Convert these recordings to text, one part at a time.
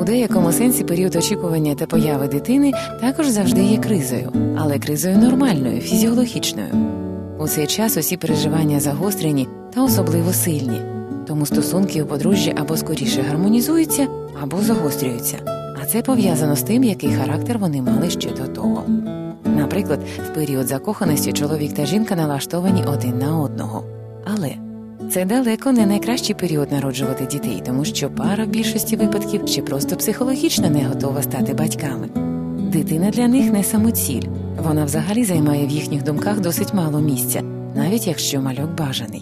У деякому сенсі період очікування та появи дитини також завжди є кризою, але кризою нормальною, фізіологічною. У цей час усі переживання загострені та особливо сильні, тому стосунки у подружжя або скоріше гармонізуються, або загострюються, а це пов'язано з тим, який характер вони мали ще до того. Наприклад, в період закоханості чоловік та жінка налаштовані один на одного. Але це далеко не найкращий період народжувати дітей, тому що пара в більшості випадків ще просто психологічно не готова стати батьками. Дитина для них не самоціль, вона взагалі займає в їхніх думках досить мало місця, навіть якщо малюк бажаний.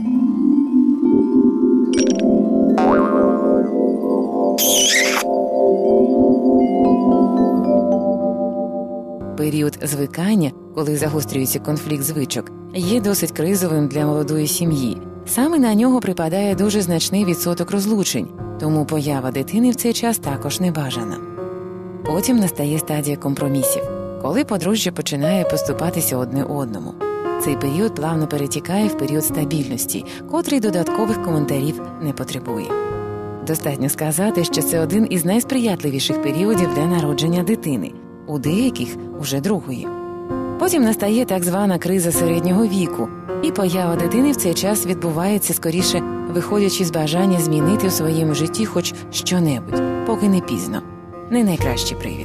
Період звикання, коли загострюється конфлікт звичок, є досить кризовим для молодої сім'ї. Саме на нього припадає дуже значний відсоток розлучень, тому поява дитини в цей час також не бажана. Потім настає стадія компромісів, коли подружжя починає поступатися одне одному. Цей період плавно перетікає в період стабільності, котрий додаткових коментарів не потребує. Достатньо сказати, що це один із найсприятливіших періодів для народження дитини, у деяких – уже другої. Потім настає так звана криза середнього віку, і поява дитини в цей час відбувається скоріше, виходячи з бажання змінити в своєму житті хоч що-небудь, поки не пізно. Не найкращий привід.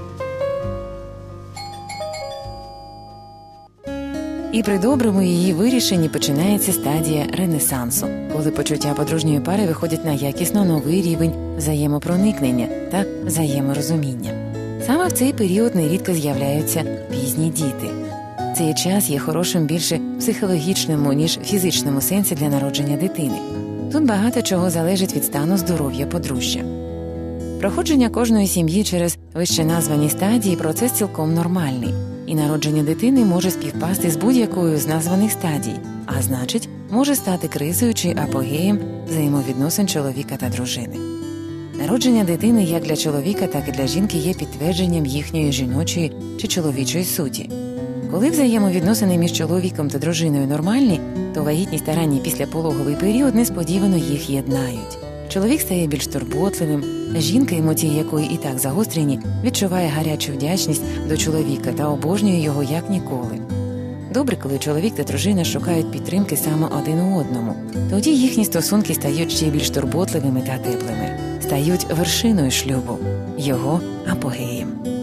І при доброму її вирішенні починається стадія ренесансу, коли почуття подружньої пари виходять на якісно новий рівень взаємопроникнення та взаєморозуміння. Саме в цей період нерідко з'являються пізні діти. Цей час є хорошим більше в психологічному, ніж фізичному сенсі для народження дитини. Тут багато чого залежить від стану здоров'я подружжя. Проходження кожної сім'ї через вище названі стадії – процес цілком нормальний, і народження дитини може співпасти з будь-якою з названих стадій, а значить, може стати кризою чи апогеєм взаємовідносин чоловіка та дружини. Народження дитини як для чоловіка, так і для жінки є підтвердженням їхньої жіночої чи чоловічої суті. Коли взаємовідносини між чоловіком та дружиною нормальні, то вагітність та ранній післяпологовий період несподівано їх єднають. Чоловік стає більш турботливим, жінка, емоції якої і так загострені, відчуває гарячу вдячність до чоловіка та обожнює його як ніколи. Добре, коли чоловік та дружина шукають підтримки саме один у одному. Тоді їхні стосунки стають ще більш турботливими та теплими, стають вершиною шлюбу, його апогеєм.